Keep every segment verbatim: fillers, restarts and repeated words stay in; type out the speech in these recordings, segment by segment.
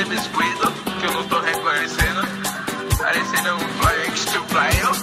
de descuido, que eu não tô reconhecendo. Parecendo um flex to player.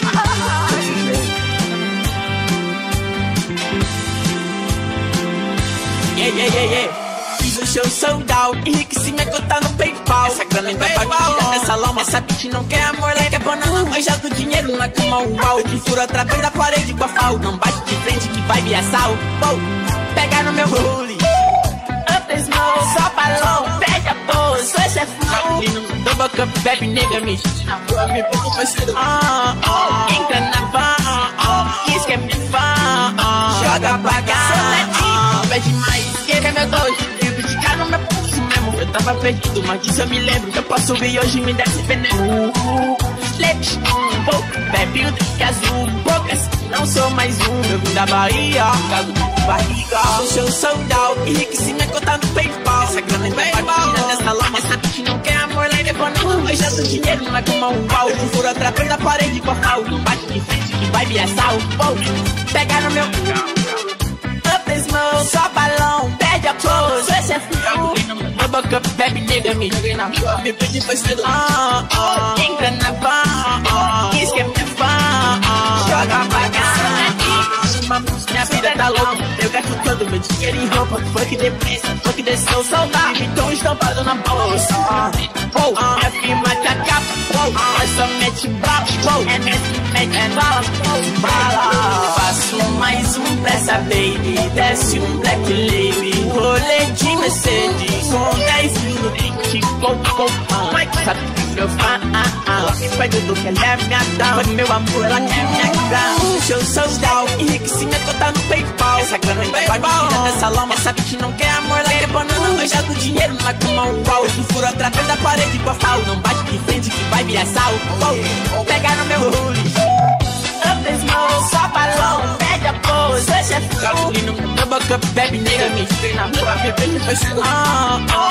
Yeah, yeah, yeah, yeah. Fiz um show sold out, enriqueci minha conta no PayPal. Essa grana ainda vai tirar dessa lama. Essa bitch não quer amor, ela quer banana. Eu jogo dinheiro na cama, uau. Que fura através da parede com a fal. Não bate de frente que vai via sal. Wow. Pega no meu rolê. Up the snow, só balão. Pede a pose, sou chefe. Double cup, bebe, nega, me na rua, me pouco parceiro. Ah, ah. Entra na van, ah, ah. Isso que é minha fã. Joga pra cá, pede mais. Quer meu dois, vivo de cara no meu pulso mesmo. Eu tava perdido, mas disso eu me lembro. Que eu posso vir hoje me desce veneno. Leite, um pouco, bebe o drink azul. Poucas, não sou mais um. Eu vim da Bahia, caso de barriga. O show sold out, enriqueci minha conta no PayPal. Essa grana ainda vai tirar dessa lama. Essa bitch não quer amor, lá e depois não. Eu jogo dinheiro, não é como um pau. Eu furo através da parede com a fal. Não bate de frente que vai via sal. Pega no meu... Só balão, perde a pose. Esse é frio. Double cup, bebe, nega, me joguei na rua. Me pedi foi cedo. Ah, ah. Entra na van, ah. Isso que é minha fã. Joga pra cá. Minha vida tá louca. Eu gasto todo meu dinheiro em roupa. Funk depressa, funk desceu, saudade. Então estampado na bolsa. Oh, minha firma te acaba. Mas só mete bala. É nesse mete bala. Bala. Faço mais um pra essa baby. Desce um black lady. Rolê de Mercedes. Com dez mil drink. Coco. Mike sabe que meu fã. Faz tudo que ela é minha dama. Meu amor, ela quer minha grana. Show sold out. Enriqueci minha conta no PayPal. Essa grana ainda vai tirar dessa lama. Essa bitch não quer amor, ela quer banana. Eu jogo dinheiro, não é como um pau. Eu furo através da parede com a fal. Não bate de frente que vai virar sal. Pega no meu rolê. Up the smoke, só balão. Pede a pose, deixa frio. Double cup, bebe, nega, me joguei na rua. Me pedi foi cedo. Ah, ah.